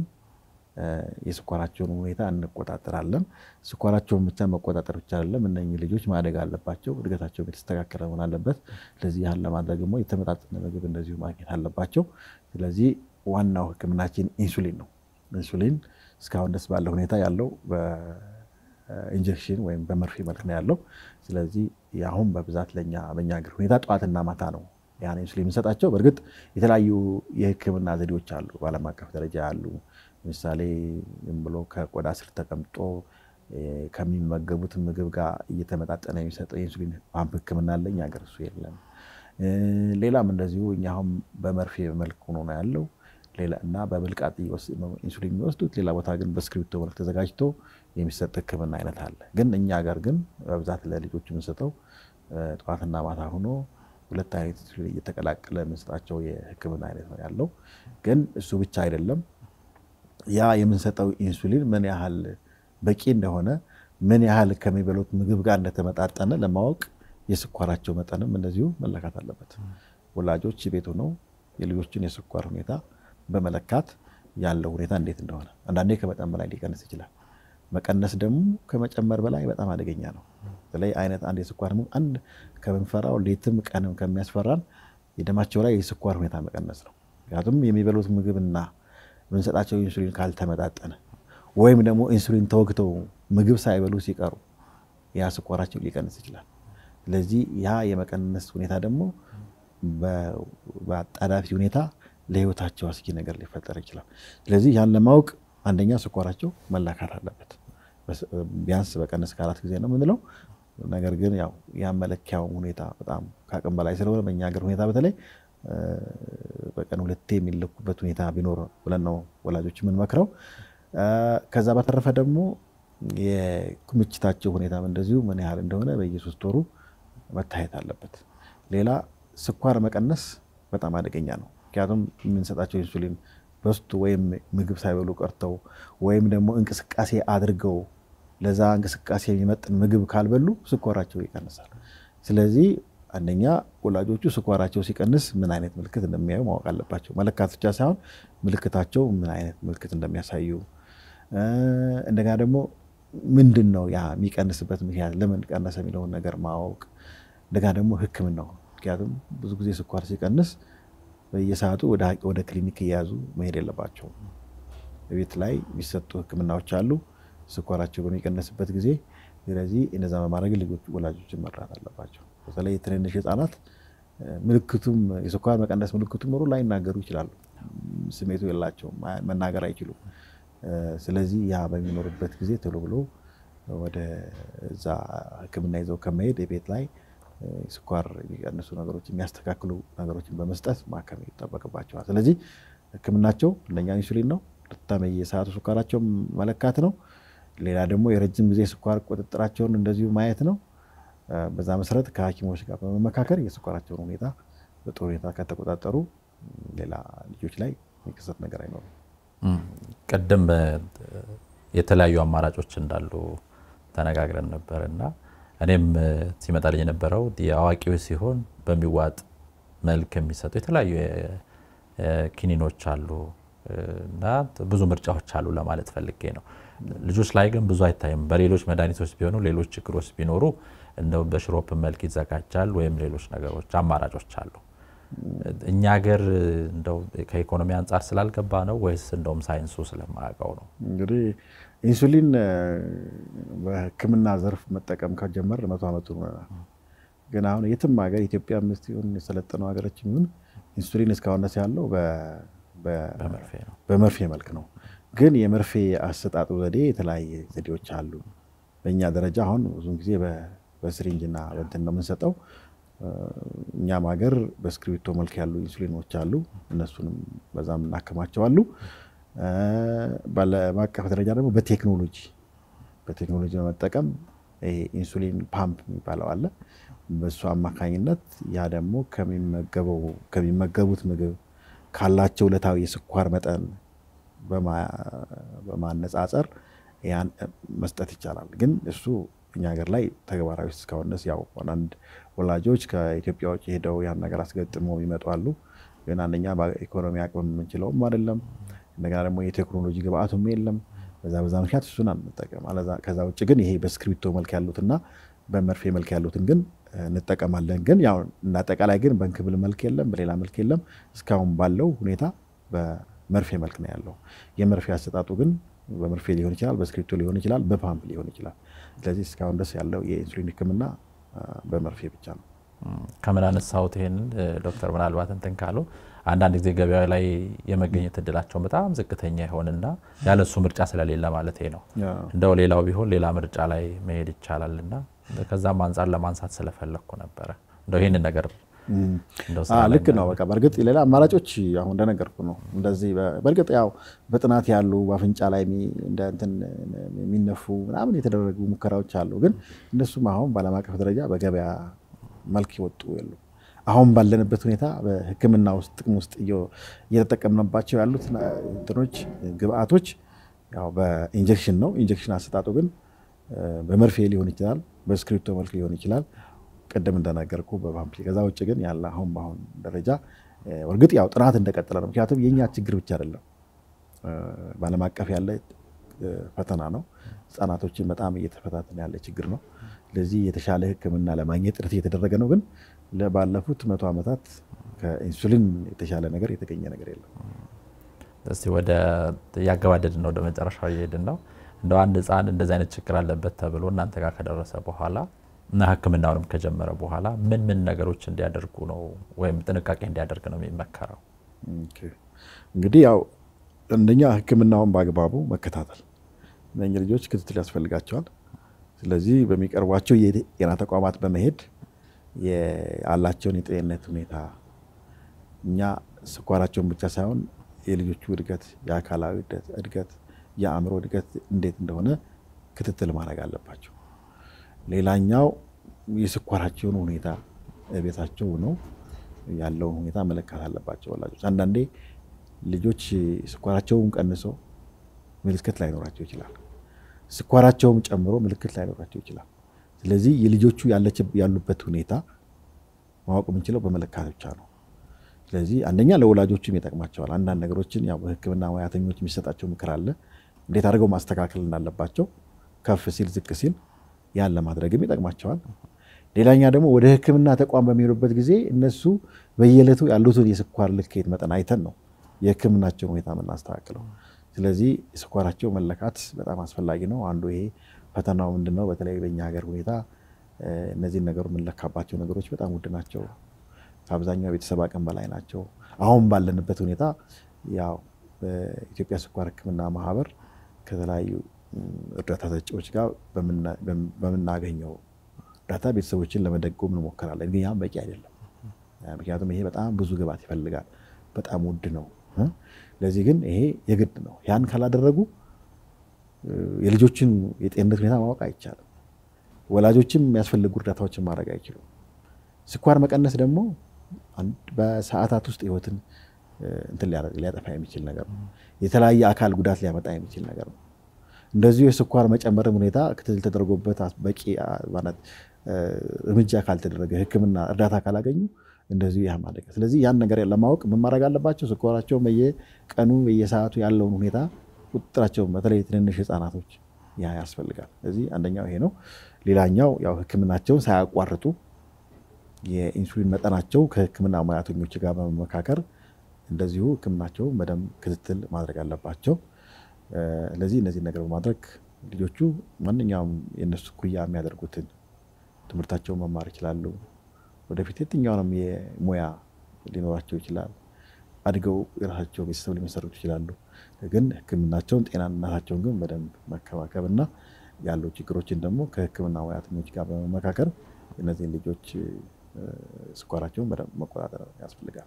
የስኳራቸውን ሁኔታ እንቆጣጠራለን። ስኳራቸውን ብቻ መቆጣጠር ብቻ አይደለም፣ እነኚህ ልጆች ማደግ አለባቸው፣ እድገታቸው የተስተካከለ መሆን አለበት። ስለዚህ ያን ለማድረግ ደግሞ የተመጣጠነ ምግብ እንደዚሁ ማግኘት አለባቸው። ስለዚህ ዋናው ህክምናችን ኢንሱሊን ነው። ኢንሱሊን እስካሁን ደስ ባለ ሁኔታ ያለው በኢንጀክሽን ወይም በመርፌ መልክ ነው ያለው። ስለዚህ አሁን በብዛት በእኛ ሀገር ሁኔታ ጠዋትና ማታ ነው ያን ኢንሱሊን የምንሰጣቸው። በእርግጥ የተለያዩ የህክምና ዘዴዎች አሉ፣ በዓለም አቀፍ ደረጃ ያሉ። ለምሳሌ ዝም ብሎ ከቆዳ ስር ተቀምጦ ከሚመገቡት ምግብ ጋር እየተመጣጠነ የሚሰጠው የኢንሱሊን ፓምፕ ህክምና አለ። እኛ ሀገር እሱ የለም። ሌላም እንደዚሁ እኛ አሁን በመርፌ መልክ ሆኖ ነው ያለው። ሌላና በብልቃጥ ኢንሱሊን የሚወስዱት፣ ሌላ ቦታ ግን በስክሪፕቶ መልክ ተዘጋጅቶ የሚሰጥ ህክምና አይነት አለ። ግን እኛ ሀገር ግን በብዛት ለልጆች የምንሰጠው ጠዋትና ማታ ሆኖ ሁለት አይነት ኢንሱሊን እየተቀላቀለ የምንሰጣቸው የህክምና አይነት ነው ያለው። ግን እሱ ብቻ አይደለም። ያ የምንሰጠው ኢንሱሊን ምን ያህል በቂ እንደሆነ ምን ያህል ከሚበሉት ምግብ ጋር እንደተመጣጠነ ለማወቅ የስኳራቸው መጠንም እንደዚሁ መለካት አለበት። ወላጆች ቤት ሆነው የልጆችን የስኳር ሁኔታ በመለካት ያለው ሁኔታ እንዴት እንደሆነ አንዳንዴ ከመጠን በላይ ሊቀንስ ይችላል። መቀነስ ደግሞ ከመጨመር በላይ በጣም አደገኛ ነው። በተለይ አይነት አንድ የስኳር ህመም አንድ ከምንፈራው ሌትም ቀንም ከሚያስፈራን የደማቸው ላይ የስኳር ሁኔታ መቀነስ ነው። ምክንያቱም የሚበሉት ምግብና የምንሰጣቸው ኢንሱሊን ካልተመጣጠነ ወይም ደግሞ ኢንሱሊን ተወግተው ምግብ ሳይበሉ ሲቀሩ ያ ስኳራቸው ሊቀንስ ይችላል። ስለዚህ ያ የመቀነስ ሁኔታ ደግሞ በአጣዳፊ ሁኔታ ለህይወታቸው አስጊ ነገር ሊፈጠር ይችላል። ስለዚህ ያን ለማወቅ አንደኛ ስኳራቸው መለካት አለበት። ቢያንስ በቀን እስከ 4 ጊዜ ነው የምንለው። ነገር ግን ያው ያመለኪያው ሁኔታ በጣም ከአቅም በላይ ስለሆነ በእኛ ሀገር ሁኔታ በተለይ በቀን 2 የሚለኩበት ሁኔታ ቢኖር ብለን ነው ወላጆች የምንመክረው። ከዛ በተረፈ ደግሞ የክምችታቸው ሁኔታ እንደዚሁ ምን ያህል እንደሆነ በየ3 ወሩ መታየት አለበት። ሌላ ስኳር መቀነስ በጣም አደገኛ ነው። ምክንያቱም የምንሰጣቸው ኢንሱሊን በስቱ ወይም ምግብ ሳይበሉ ቀርተው ወይም ደግሞ እንቅስቃሴ አድርገው ለዛ እንቅስቃሴ የሚመጥን ምግብ ካልበሉ ስኳራቸው ይቀንሳል። ስለዚህ አንደኛ ወላጆቹ ስኳራቸው ሲቀንስ ምን አይነት ምልክት እንደሚያዩ ማወቅ አለባቸው። መለካት ብቻ ሳይሆን ምልክታቸው ምን አይነት ምልክት እንደሚያሳዩ እንደገና ደግሞ ምንድነው ያ የሚቀንስበት ምክንያት ለምን ቀነሰ የሚለውን ነገር ማወቅ እንደገና ደግሞ ህክምናው ምክንያቱም ብዙ ጊዜ ስኳር ሲቀንስ በየሰዓቱ ወደ ክሊኒክ እያያዙ መሄድ የለባቸውም። በቤት ላይ የሚሰጡ ህክምናዎች አሉ ስኳራቸው በሚቀንስበት ጊዜ። ስለዚህ እነዛ በማድረግ ልጆች ወላጆችን መርዳት አለባቸው። በተለይ ትንንሽ ህፃናት ምልክቱም የስኳር መቀነስ ምልክቱም ኖሮ ላይናገሩ ይችላሉ። ስሜቱ የላቸውም፣ መናገር አይችሉም። ስለዚህ ያ በሚኖርበት ጊዜ ቶሎ ብሎ ወደ እዛ ህክምና ይዘው ከመሄድ የቤት ላይ ስኳር የሚቀንሱ ነገሮች የሚያስተካክሉ ነገሮችን በመስጠት ማከም ይጠበቅባቸዋል። ስለዚህ ህክምናቸው አንደኛ ኢንሱሊን ነው፣ ሁለተኛ የሰዓቱ ስኳራቸው መለካት ነው። ሌላ ደግሞ የረጅም ጊዜ ስኳር ቁጥጥራቸውን እንደዚሁ ማየት ነው። በዛ መሰረት ከሐኪሞች ጋር በመመካከር የስኳራቸውን ሁኔታ በጥሩ ሁኔታ ከተቆጣጠሩ ሌላ ልጆች ላይ የሚከሰት ነገር አይኖርም። ቀደም የተለያዩ አማራጮች እንዳሉ ተነጋግረን ነበርና እኔም ሲመጣልኝ የነበረው የአዋቂዎች ሲሆን በሚዋጥ መልክ የሚሰጡ የተለያዩ ኪኒኖች አሉ እና ብዙ ምርጫዎች አሉ ለማለት ፈልጌ ነው። ልጆች ላይ ግን ብዙ አይታይም። በሌሎች መድኃኒቶች ቢሆኑ ሌሎች ችግሮች ቢኖሩ እንደው በሽሮፕ መልክ ይዘጋጃል ወይም ሌሎች ነገሮች አማራጮች አሉ። እኛ ሀገር እንደው ከኢኮኖሚ አንፃር ስላልገባ ነው ወይስ እንደውም ሳይንሱ ስለማያውቀው ነው? እንግዲህ ኢንሱሊን በህክምና ዘርፍ መጠቀም ከጀመረ 100 ዓመቱ ነው። ግን አሁን የትም ሀገር ኢትዮጵያ ምስቲውን የሰለጠነው ሀገሮች ምን ኢንሱሊን እስካሁን ድረስ ያለው በመርፌ መልክ ነው። ግን የመርፌ አሰጣጡ ዘዴ የተለያየ ዘዴዎች አሉ። በእኛ ደረጃ አሁን ብዙውን ጊዜ በስሪንጅና በእንትን ነው የምንሰጠው። እኛም ሀገር በስክሪፕቶ መልክ ያሉ ኢንሱሊኖች አሉ። እነሱንም በዛም እናከማቸዋሉ። በዓለም አቀፍ ደረጃ ደግሞ በቴክኖሎጂ በመጠቀም ኢንሱሊን ፓምፕ የሚባለው አለ። በሱ አማካኝነት ያ ደግሞ ከሚመገቡት ምግብ ካላቸው ዕለታዊ የስኳር መጠን በማነጻጸር ያን መስጠት ይቻላል። ግን እሱ እኛ ሀገር ላይ ተግባራዊ እስካሁን ድረስ ያው አንዳንድ ወላጆች ከኢትዮጵያ ውጭ ሄደው ያን ነገር አስገጥመው ይመጣሉ። ግን አንደኛ በኢኮኖሚ አቅም የምንችለውም አይደለም፣ እንደገና ደግሞ የቴክኖሎጂ ግብአቱም የለም። በዛ ምክንያት እሱን አንጠቀም። ከዛ ውጭ ግን ይሄ በስክሪፕቶ መልክ ያሉትና በመርፌ መልክ ያሉትን ግን እንጠቀማለን። ግን ያው እንዳጠቃላይ ግን በእንክብል መልክ የለም፣ በሌላ መልክ የለም። እስካሁን ባለው ሁኔታ በመርፌ መልክ ነው ያለው። የመርፌ አሰጣጡ ግን በመርፌ ሊሆን ይችላል፣ በስክሪፕቶ ሊሆን ይችላል፣ በፓምፕ ሊሆን ይችላል። ስለዚህ እስካሁን ድረስ ያለው የኢንሱሊን ህክምና በመርፌ ብቻ ነው። ከምን አነሳሁት ይሄንን ዶክተር ምናልባት እንትን ካሉ አንዳንድ ጊዜ ገበያ ላይ የመገኘት እድላቸው በጣም ዝቅተኛ ይሆንና ያለሱ ምርጫ ስለሌለ ማለት ነው። እንደው ሌላው ቢሆን ሌላ ምርጫ ላይ መሄድ ይቻላልና ከዛም አንፃር ለማንሳት ስለፈለኩ ነበር። እንደው ይሄንን ነገር ልክ ነው። በቃ በርግጥ ሌላ አማራጮች አሁን እንደነገርኩ ነው። እንደዚህ በርግጥ ያው በጥናት ያሉ በአፍንጫ ላይ እንደ እንትን የሚነፉ ምናምን የተደረጉ ሙከራዎች አሉ። ግን እነሱም አሁን በዓለም አቀፍ ደረጃ በገበያ መልክ ይወጡ ያሉ አሁን ባለንበት ሁኔታ በህክምና ውስጥ ጥቅም ውስጥ እየተጠቀምንባቸው ያሉት እንትኖች ግብአቶች ያው በኢንጀክሽን ነው። ኢንጀክሽን አሰጣጡ ግን በመርፌ ሊሆን ይችላል፣ በስክሪፕቶ መልክ ሊሆን ይችላል፣ ቀደም እንደነገርኩ በፓምፕሌት። ከዛ ውጭ ግን ያለ አሁን ደረጃ ወርግጥ ያው ጥናት እንደቀጠለ ነው። ምክንያቱም የኛ ችግር ብቻ አይደለም፣ በዓለም አቀፍ ያለ ፈተና ነው። ህፃናቶችን በጣም እየተፈታተነ ያለ ችግር ነው። ስለዚህ የተሻለ ህክምና ለማግኘት ጥረት እየተደረገ ነው። ግን ባለፉት 100 ዓመታት ከኢንሱሊን የተሻለ ነገር የተገኘ ነገር የለም። እስቲ ወደ ያገባደድን ነው ወደ መጨረሻው እየሄድን ነው። እንደው አንድ ህፃን እንደዚህ አይነት ችግር አለበት ተብሎ እናንተ ጋር ከደረሰ በኋላ እና ህክምናውንም ከጀመረ በኋላ ምን ነገሮች እንዲያደርጉ ነው ወይም ጥንቃቄ እንዲያደርግ ነው የሚመከረው? እንግዲህ ያው እንደኛ ህክምናውን በአግባቡ መከታተል፣ እነኚህ ልጆች ክትትል ያስፈልጋቸዋል። ስለዚህ በሚቀርቧቸው የጤና ተቋማት በመሄድ ያላቸውን የጤንነት ሁኔታ እኛ ስኳራቸውን ብቻ ሳይሆን የልጆቹ እድገት፣ የአካላዊ እድገት፣ የአእምሮ እድገት እንዴት እንደሆነ ክትትል ማድረግ አለባቸው። ሌላኛው የስኳራቸውን ሁኔታ ቤታቸው ነው ያለውን ሁኔታ መለካት አለባቸው ወላጆች። አንዳንዴ ልጆች ስኳራቸውን ቀንሰው ምልክት ላይኖራቸው ይችላል፣ ስኳራቸውም ጨምሮ ምልክት ላይኖራቸው ይችላል። ስለዚህ የልጆቹ ያሉበት ሁኔታ ማወቅ የምንችለው በመለካት ብቻ ነው። ስለዚህ አንደኛ ለወላጆችም ይጠቅማቸዋል። አንዳንድ ነገሮችን ያው በህክምና ሙያተኞች የሚሰጣቸው ምክር አለ፣ እንዴት አድርገው ማስተካከል እንዳለባቸው፣ ከፍ ሲል ዝቅ ሲል ያን ለማድረግም ይጠቅማቸዋል። ሌላኛ ደግሞ ወደ ህክምና ተቋም በሚሄዱበት ጊዜ እነሱ በየዕለቱ ያሉትን የስኳር ልኬት መጠን አይተን ነው የህክምናቸውን ሁኔታ የምናስተካክለው። ስለዚህ የስኳራቸው መለካት በጣም አስፈላጊ ነው። አንዱ ይሄ ፈተናው ምንድነው? በተለይ በእኛ ሀገር ሁኔታ እነዚህን ነገሮች የምንለካባቸው ነገሮች በጣም ውድ ናቸው። ከአብዛኛው ቤተሰብ አቅም በላይ ናቸው። አሁን ባለንበት ሁኔታ ያው በኢትዮጵያ ስኳር ህክምና ማህበር ከተለያዩ እርዳታ ሰጪዎች ጋር በምናገኘው እርዳታ ቤተሰቦችን ለመደጎም እንሞክራለን። ግን ያም በቂ አይደለም። ምክንያቱም ይሄ በጣም ብዙ ግብዓት ይፈልጋል፣ በጣም ውድ ነው። ለዚህ ግን ይሄ የግድ ነው። ያን ካላደረጉ የልጆችን የጤንነት ሁኔታ ማወቅ አይቻልም። ወላጆችም የሚያስፈልጉ እርዳታዎችን ማድረግ አይችሉም። ስኳር መቀነስ ደግሞ በሰዓታት ውስጥ ህይወትን ሊያጠፋ የሚችል ነገር ነው። የተለያየ አካል ጉዳት ሊያመጣ የሚችል ነገር ነው። እንደዚሁ የስኳር መጨመርም ሁኔታ ክትትል ተደርጎበት በቂ ማለት እርምጃ ካልተደረገ ህክምና እርዳታ ካላገኙ እንደዚሁ ያ ማደግ። ስለዚህ ያን ነገር ለማወቅ ምን ማድረግ አለባቸው? ስኳራቸው በየቀኑ በየሰዓቱ ያለውን ሁኔታ ቁጥጥራቸው፣ በተለይ ትንንሽ ህፃናቶች ያ ያስፈልጋል። ስለዚህ አንደኛው ይሄ ነው። ሌላኛው ያው ህክምናቸውን ሳያቋርጡ የኢንሱሊን መጠናቸው ከህክምና ሙያተኞች ጋር በመመካከር እንደዚሁ ህክምናቸውን በደንብ ክትትል ማድረግ አለባቸው። ስለዚህ እነዚህ ነገር በማድረግ ልጆቹ ማንኛውም የነሱ ኩያ የሚያደርጉትን ትምህርታቸውን መማር ይችላሉ። ወደፊት የትኛውንም የሙያ ሊኖራቸው ይችላል። አድገው የራሳቸው ቤተሰብ ሊመሰርቱ ይችላሉ። ግን ህክምናቸውን ጤናነታቸውን ግን በደንብ መከባከብና ያሉ ችግሮችን ደግሞ ከህክምና ሙያተኞች ጋር በመመካከር እነዚህን ልጆች ስኳራቸውን በደንብ መቆጣጠር ያስፈልጋል።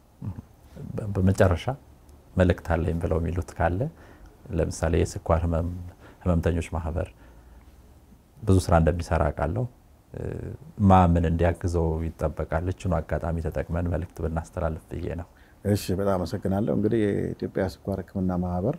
በመጨረሻ መልእክት አለኝ ብለው የሚሉት ካለ? ለምሳሌ የስኳር ህመምተኞች ማህበር ብዙ ስራ እንደሚሰራ አውቃለሁ። ምን እንዲያግዘው ይጠበቃል? እቺን አጋጣሚ ተጠቅመን መልእክት ብናስተላልፍ ብዬ ነው። እሺ፣ በጣም አመሰግናለሁ። እንግዲህ የኢትዮጵያ ስኳር ህክምና ማህበር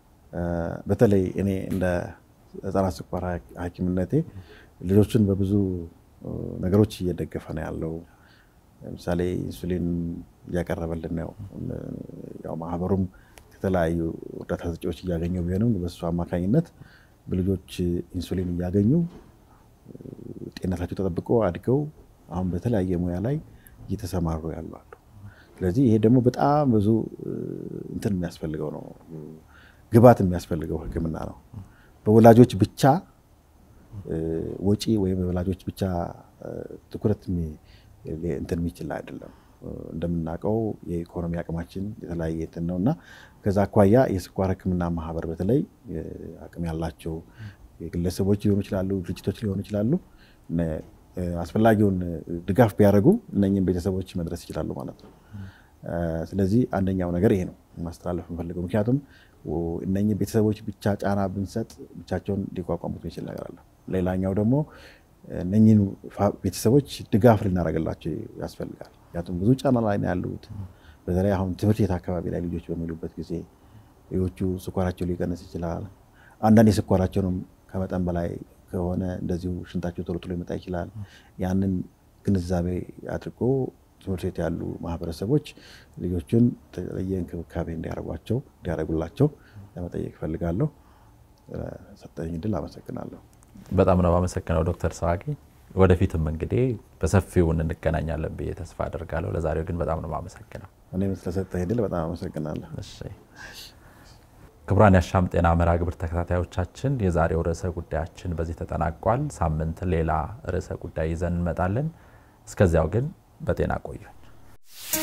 በተለይ እኔ እንደ ህፃናት ስኳር ሐኪምነቴ ልጆችን በብዙ ነገሮች እየደገፈ ነው ያለው። ለምሳሌ ኢንሱሊን እያቀረበልን ነው። ያው ማህበሩም ከተለያዩ እርዳታ ሰጪዎች እያገኘው ቢሆንም በሱ አማካኝነት በልጆች ኢንሱሊን እያገኙ ጤንነታቸው ተጠብቆ አድገው አሁን በተለያየ ሙያ ላይ እየተሰማሩ ያሉ አሉ። ስለዚህ ይሄ ደግሞ በጣም ብዙ እንትን የሚያስፈልገው ነው፣ ግብዓት የሚያስፈልገው ህክምና ነው። በወላጆች ብቻ ወጪ ወይም በወላጆች ብቻ ትኩረት እንትን የሚችል አይደለም። እንደምናውቀው የኢኮኖሚ አቅማችን የተለያየ እንትን ነውና ከዛ አኳያ የስኳር ህክምና ማህበር በተለይ አቅም ያላቸው ግለሰቦች ሊሆኑ ይችላሉ፣ ድርጅቶች ሊሆኑ ይችላሉ፣ አስፈላጊውን ድጋፍ ቢያደርጉ እነኚህን ቤተሰቦች መድረስ ይችላሉ ማለት ነው። ስለዚህ አንደኛው ነገር ይሄ ነው ማስተላለፍ የምፈልገው። ምክንያቱም እነኚህ ቤተሰቦች ብቻ ጫና ብንሰጥ ብቻቸውን ሊቋቋሙት የሚችል ነገር አለ። ሌላኛው ደግሞ እነኚህን ቤተሰቦች ድጋፍ ልናደርግላቸው ያስፈልጋል። ምክንያቱም ብዙ ጫና ላይ ነው ያሉት። በተለይ አሁን ትምህርት ቤት አካባቢ ላይ ልጆች በሚሉበት ጊዜ ልጆቹ ስኳራቸው ሊቀንስ ይችላል። አንዳንድ የስኳራቸውንም ከመጠን በላይ ከሆነ እንደዚሁ ሽንታቸው ቶሎ ቶሎ ሊመጣ ይችላል። ያንን ግንዛቤ አድርጎ ትምህርት ቤት ያሉ ማህበረሰቦች ልጆቹን የተለየ እንክብካቤ እንዲያደርጉላቸው ለመጠየቅ እፈልጋለሁ። ሰጠኝ እድል አመሰግናለሁ። በጣም ነው አመሰግናለሁ ዶክተር ሰዋቂ። ወደፊትም እንግዲህ በሰፊው እንገናኛለን ብዬ ተስፋ አደርጋለሁ። ለዛሬው ግን በጣም ነው አመሰግናለሁ። እኔም ስለሰጠኝ እድል በጣም አመሰግናለሁ። እሺ ክቡራን የአሻም ጤና መርሃ ግብር ተከታታዮቻችን የዛሬው ርዕሰ ጉዳያችን በዚህ ተጠናቋል። ሳምንት ሌላ ርዕሰ ጉዳይ ይዘን እንመጣለን። እስከዚያው ግን በጤና ቆዩን።